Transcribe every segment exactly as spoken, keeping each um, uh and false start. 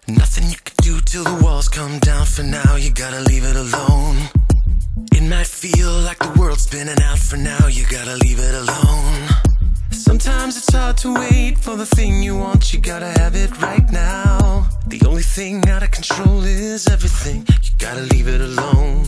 Nothing you can do till the walls come down. For now, you gotta leave it alone. It might feel like the world's spinning out. For now, you gotta leave it alone. Sometimes it's hard to wait for the thing you want. You gotta have it right now. The only thing out of control is everything. You gotta leave it alone.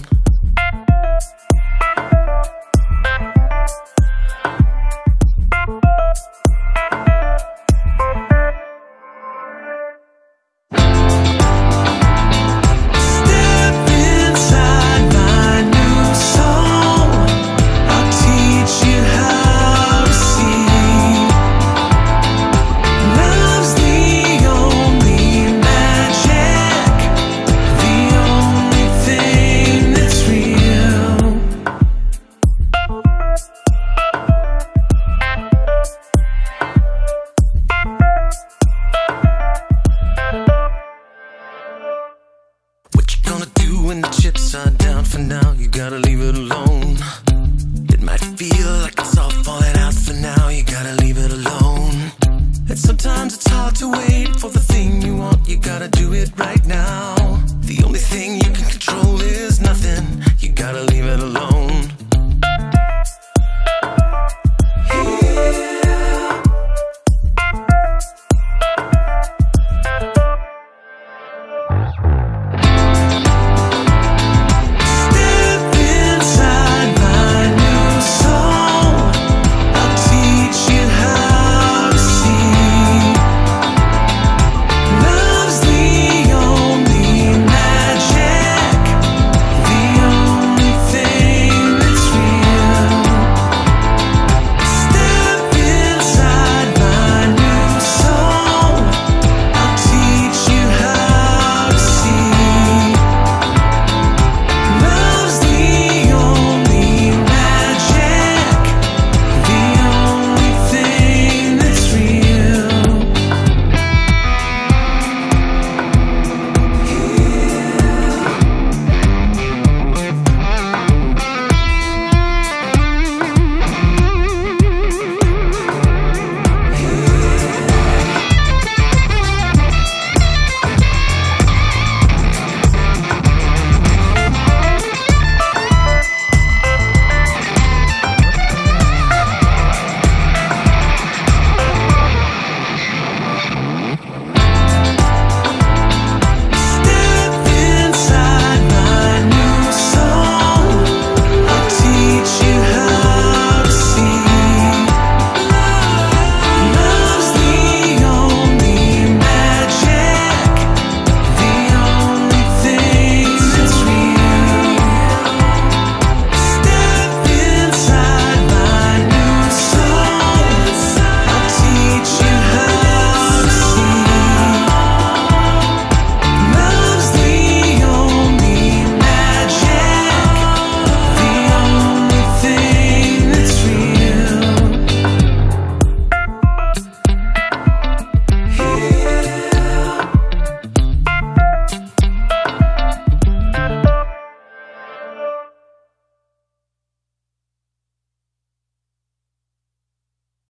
When the chips are down, for now, you gotta leave it alone. It might feel like it's all falling out. For now, you gotta leave it alone. And sometimes it's hard to wait for the thing you want. You gotta do it right now.